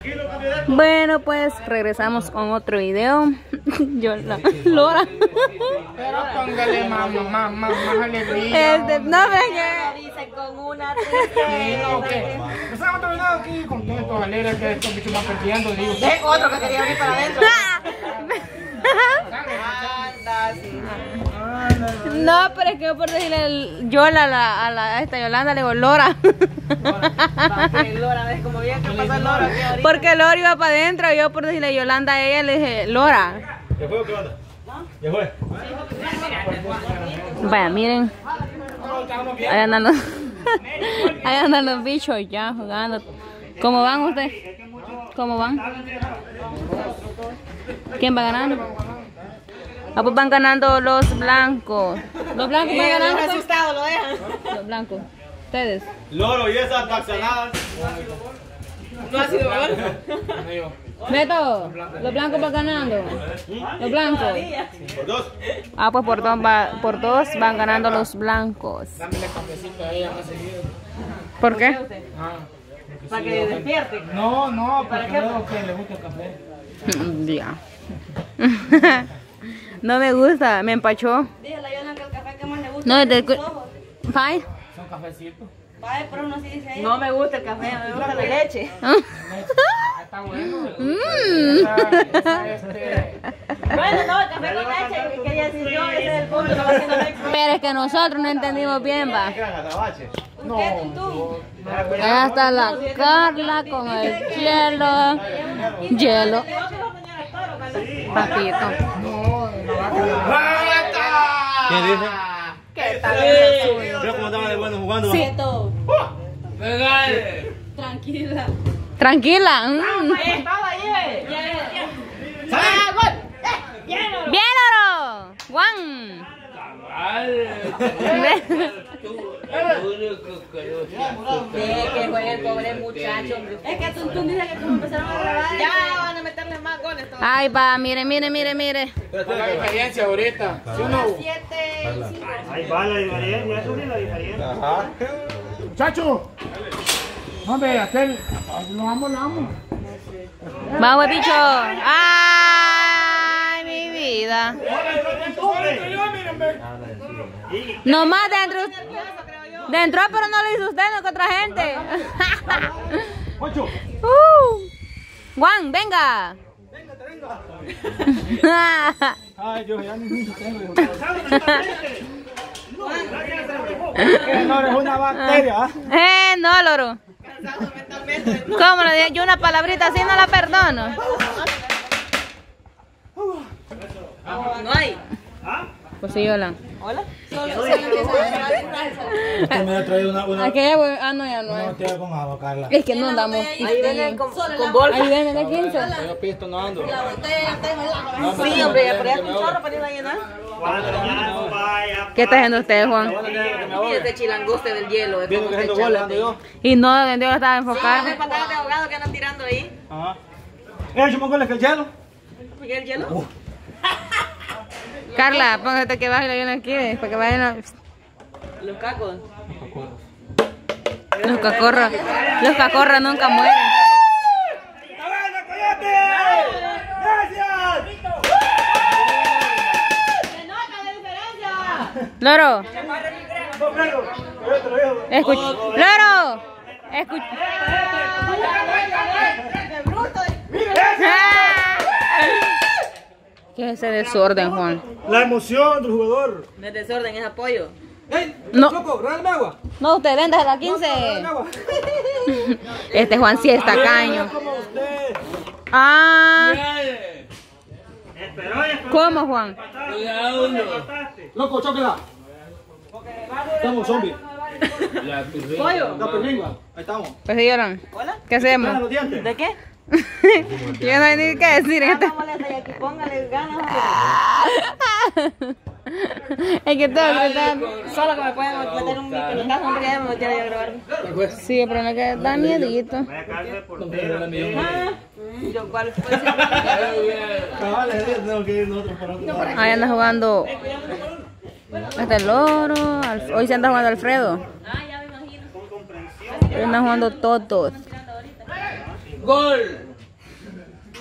Bueno, pues regresamos con otro video. Yo Lora. Pero póngale más alegría. No me que Dice con una tristeza. Estamos terminando aquí contentos, alegres, que estos bichos van perdiendo. Digo, Otro que quería venir para adentro. no, pero es que yo por decirle Yola a esta Yolanda le digo Lora. Lora, ¿ves cómo bien que pasa Lora? Porque Lora iba para adentro y yo por decirle Yolanda a ella le dije Lora. ¿Ya fue o qué onda? ¿Ya fue? Vaya, miren. Ahí andan los bichos ya jugando. ¿Cómo van ustedes? ¿Cómo van? ¿Quién va ganando? Ah, pues van ganando los blancos. Los blancos van ganando. Los asustados lo dejan. Los blancos. Ustedes. Loro y esas taxanadas. No ha sido bueno. Beto, los blancos van ganando. Los blancos. Por dos. Ah, pues por dos van ganando los blancos. dámele cafecito a ella más seguido. ¿Por qué? Para que despierte. No, para que veo que le gusta el café. Ya. No me gusta, me empachó. Dígale a Yona que el café que más le gusta No, es de los ojos. Fine. Son cafecitos. Vaya, pero uno sí dice ahí. No me gusta el café, me gusta la leche. Está bueno. Bueno, no, el café con leche, que quería decir yo, ese es el punto que va haciendo Alex. Pero es que nosotros no entendimos bien, va. No. Allá está la Carla con el hielo. Hielo. Papito. ¿Quién dice? ¿Qué tal el suyo? Mira cómo estaba de bueno jugando. Sí. Tranquila. Tranquila. Estaba ahí, Bien, oro. Juan. Que juegue el pobre muchacho. Es que tú dices que como empezaron a grabar. Ya van a meterle más goles todavía. Ay, va, mire. La diferencia ahorita. ¿Sí o no? 7. Ahí va la diferencia, eso es la diferencia. Ajá. Muchacho. Hombre, aquel. Lo amo. Vamos, bicho. Ay, mi vida. Nomás dentro, pero no lo hizo usted, no con otra gente. Juan, venga. Ay, yo ya ni tengo. No eres una bacteria. No, loro. ¿Cómo le digo? Yo una palabrita así no la perdono. No hay. Pues sí, hola. Hola. Usted me ha traído una Aquella, no, ya no es. botella con agua, Carla. Es que no andamos. Ahí vienen con bolsa. Ahí vienen de 15. Yo pisto no ando. La botella tengo. Sí, hombre, ya traía un chorro para ir a llenar. ¿Qué está haciendo usted, Juan? Y este chilangoste del hielo. De Viendo cómo que te haciendo goles ando echando. yo. Y no, Dios estaba Ah, enfocado. de patadas de ahogado que andan tirando ahí. Ajá. Yo me acuerdo que el hielo. ¿Y el hielo? Carla, póngate que baje la llena aquí, para que vayan Los cacos. los cacorros nunca mueren. Loro, escucha, Loro, escucha. ¿Qué es ese desorden, Juan? La emoción del jugador. No es desorden, es apoyo. No, Regálame agua. no, usted vende a la 15. Este Juan sí está caño. Ah, ¿cómo, Juan? Loco, chóquela. Estamos zombies. ¿Pollo? La película. Ahí estamos. Pues sí, lloran. ¿Hola? ¿Qué hacemos? Los dientes. ¿De qué? Yo no hay ni qué decir. Ah, molesta y aquí póngale ganas. Es que todo tratando. Solo que me pueden meter un microtazo, hombre, ya me metiera yo a grabar. Sí, pero no que da miedito. Yo, ¿cuál fue ese? Tengo que ir nosotros para otro lado. Ahí anda jugando. Hasta el loro. Hoy se anda jugando Alfredo. Ah, ya me imagino. Hoy andan jugando todos. Gol.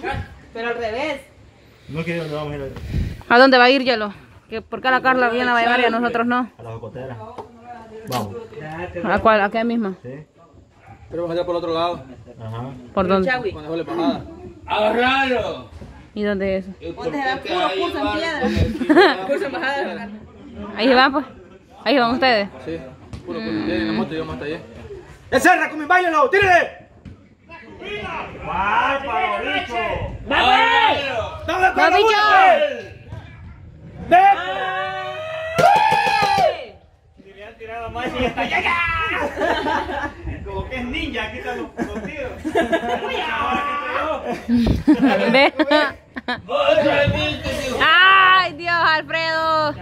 Pero al revés. No quiero dónde vamos a ir. ¿A dónde va a ir, Yelo? Que por qué a la Carla bien la va a llevar y a nosotros no. A la jocotera. Vamos. ¿A cuál? ¿A qué misma? Sí. Pero vamos a ir por el otro lado. Ajá. ¿Por dónde? Chawi. Cuando le bajada. ¡Agarralo! ¿Y dónde es eso? Ponte a dar puro curso en piedra. Curso en bajada. Ahí se van, pues. Ahí se van ustedes. Sí. Puro que en la moto y yo más allá. ¡Ya cerra con mi bañalo! ¡Tírale! ¡Va, bicho! ¡Agarralo! ¡Dale, ¡Va, bicho! ¡Ven! Si le han tirado más y está llega. Como que es ninja, aquí están los tiros. Ve. ¡Otra vez! ¡Ay, Dios, Alfredo!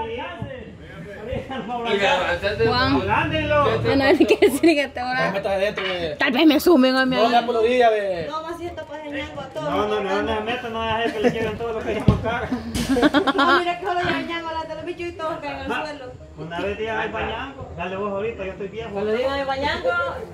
Juan. Yo no sé qué decir que te Me ahora. metas adentro, ve. Tal vez me sumen a mí. No, la por los días, ve. No, más si esto pasa en ñango a todos. No me meto, no dejes que le lleguen todos los que hay por cara. No, mira que solo llevan ñango a la de los bichos y todos caen al suelo. Una vez digan al bañango, dale vos ahorita, yo estoy viejo. Cuando digan el bañango,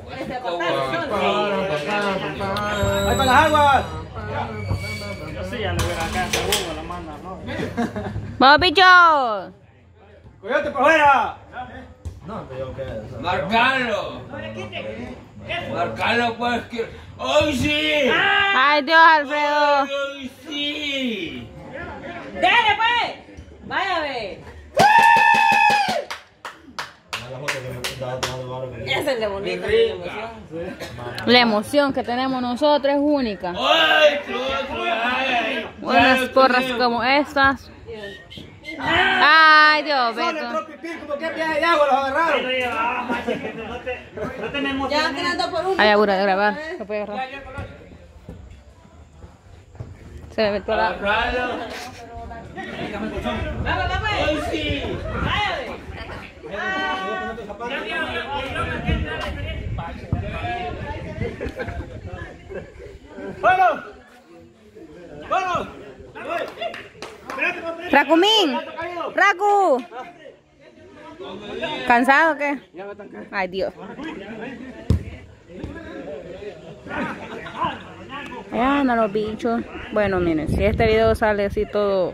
¡Ahí para las aguas! Yo sí, ya le voy a acá, seguro, la manda, ¿no? ¡Vamos, bicho! ¡Coyote para afuera! ¡Marcalo! ¡Marcalo, pues! Que... ¡Hoy sí! ¡Ay, Dios, Alfredo! ¡Hoy sí! ¡Dale, pues! ¡Vaya, ve! Ese es el de bonito, esa es la emoción. La emoción que tenemos nosotros es única. ¡Ay, otro! ¡Ay! Unas porras como estas. ¡Ay, Dios, Beto! ¿Cómo que viaje de agua los agarraron? No te me Ya emociones. quedando por uno. Ay, apura de grabar. Se puede agarrar. Se me metió la... ¡Agarralo! ¡Vamos, pues! ¡Hoy sí! ¡Vaya, ve! ¡Vamos! ¡Vamos! ¡Racumín! ¡Racu! ¿Cansado o qué? Ay, Dios. Allá andan los bichos. Bueno, miren, si este video sale así todo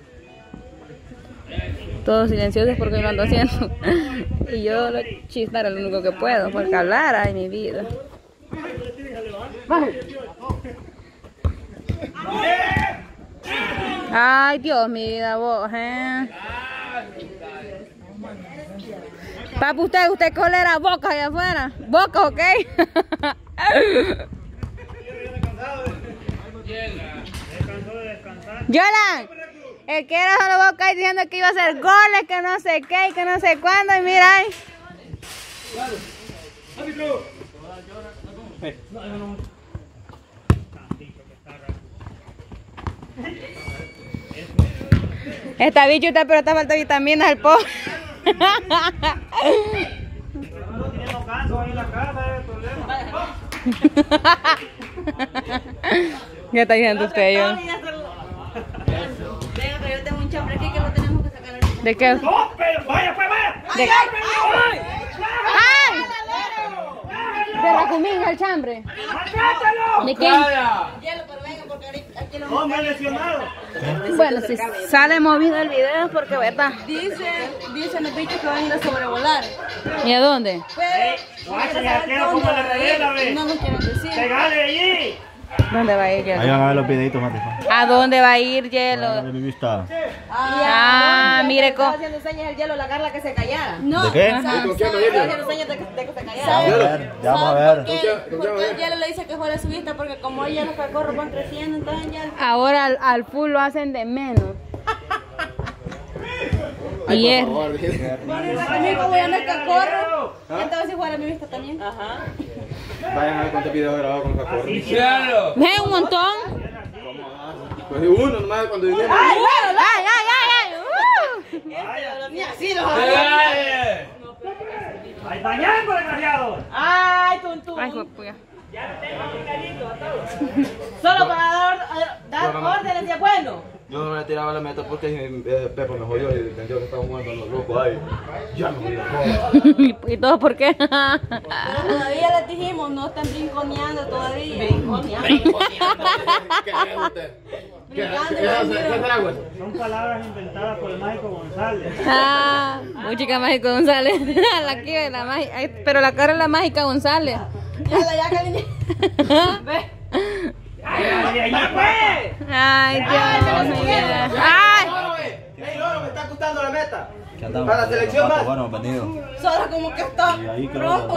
silencioso es porque lo ando haciendo. Y yo lo chistar es lo único que puedo, porque hablar, ay, mi vida. Ay, Dios, mi vida, vos, Papi, usted colera boca allá afuera. Boca, ¿ok? Yolan, el que era solo boca ahí diciendo que iba a hacer goles, que no sé qué, que no sé cuándo, y mira ahí. Esta bichuta, pero te falta vitaminas al pobre. No tenemos canso ahí en la casa, es el problema. ¿Qué está diciendo usted, yo? Venga, que yo tengo un chambre aquí que lo tenemos que sacar. ¿De qué? ¡No, pero vaya, pues vaya! ¿De, ¡ay! De Racumín, el chambre. ¡Mátalo! ¿De quién? Hielo, pero venga, porque ahorita aquí lo No, me he lesionado. Bueno, si sale movido el video es porque, ¿verdad? Dicen los bichos que van a ir a sobrevolar. ¿Y a dónde? Guacha, ya quiero cómo le revela, ve. No nos quieren decir. ¡Pegale allí! ¿Dónde va a ir Ahí Hielo? van a ver los videitos, Mati. ¿A dónde va a ir Hielo? mi vista. Ah, mire Estaba cómo... haciendo señas el hielo a la Carla que se callara. ¿De qué? Estaba haciendo señas de que se callara. Ya vamos a ver. Porque el hielo le dice que fuera su vista porque como ella los cacorros van creciendo, entonces ya... Ahora al full lo hacen de menos. Y es... También como ya no es cacorro, entonces si fuera mi vista también. Ajá. Vayan a ver cuántos videos he grabado con Cacorro. ¡Cielo! ¿Ves un montón? Pues uno nomás cuando vinimos. ¡Ay, ay, ay! Ni así los ¡Dale! ¡Ay, bañando, desgraciado! ¡Ay, tuntún! Ay, pues. Solo para dar órdenes de bueno. Yo no me tiraba la meta porque Pepo me jodió y entendió que estaba jugando los locos ahí. Ya me jodí la cosa. ¿Y todo por qué? Pero todavía les dijimos, no están brinconeando todavía. ¿Qué es usted? ¿Qué será, güey? Son palabras inventadas por el mágico González. Ah, muy chica Mágico González. La que la mágica, pero la cara es la Mágica González. Ya, cariño. Ve. Ay, Dios mío. Ay. ¡Ey, Loro, me está gustando la meta! Para la selección más. Solo como que está rojo.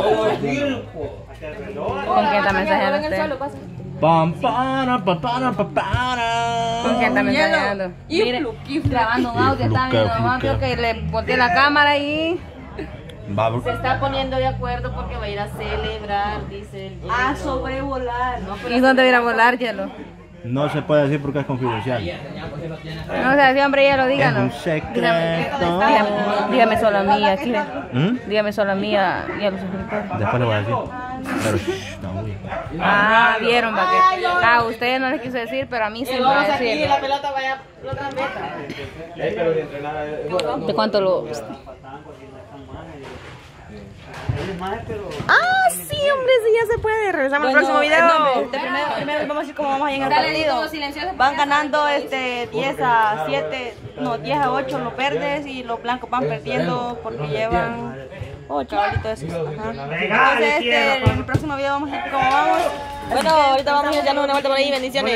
¿Con quién está mensajeando usted? ¿Con quién está mensajeando? Mire, grabando un audio, está viendo mamá, creo que le volteé la cámara y... Se está poniendo de acuerdo porque va a ir a celebrar, dice él. A sobrevolar. No, ¿Y dónde va a ir a volar, Hielo? No se puede decir porque es confidencial. No sé, sí, hombre, Hielo, díganos. Es un secreto. Dígame solo a mí, aquí. Dígame solo a mí y a los suscriptores. Después le voy a decir. Pero no, güey. Ah, vieron, va que... Ah, ustedes no les quise decir, pero a mí sí me va a Vamos aquí, decir. la pelota vaya a la otra meta. Pero de entrenar... ¿De cuánto lo...? Ah, sí, hombre, sí, ya se puede. Regresamos al próximo video. Primero vamos a decir cómo vamos ahí en el partido. Van ganando 10 a 7, no, 10 a 8 los verdes y los blancos van perdiendo porque llevan 8 cabalitos esos. Entonces, en el próximo video vamos a ver cómo vamos. Bueno, ahorita vamos a ir dando una vuelta por ahí, bendiciones.